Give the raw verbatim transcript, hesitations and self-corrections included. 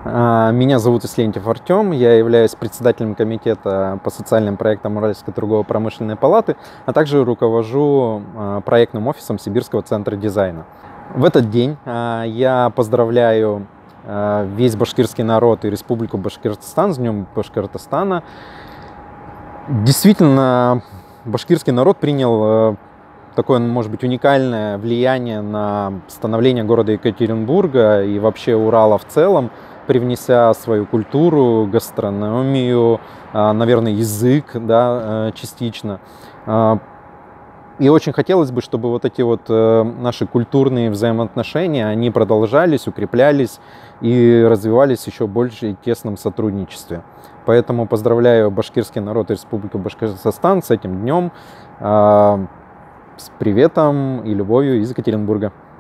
Меня зовут Ислентьев Артем, я являюсь председателем комитета по социальным проектам Уральской торгово-промышленной палаты, а также руковожу проектным офисом Сибирского центра дизайна. В этот день я поздравляю весь башкирский народ и Республику Башкортостан с Днем Башкортостана. Действительно, башкирский народ принял такое, может быть, уникальное влияние на становление города Екатеринбурга и вообще Урала в целом, привнеся свою культуру, гастрономию, наверное, язык, да, частично. И очень хотелось бы, чтобы вот эти вот наши культурные взаимоотношения, они продолжались, укреплялись и развивались еще больше и в тесном сотрудничестве. Поэтому поздравляю башкирский народ и Республику Башкортостан с этим днем, с приветом и любовью из Екатеринбурга.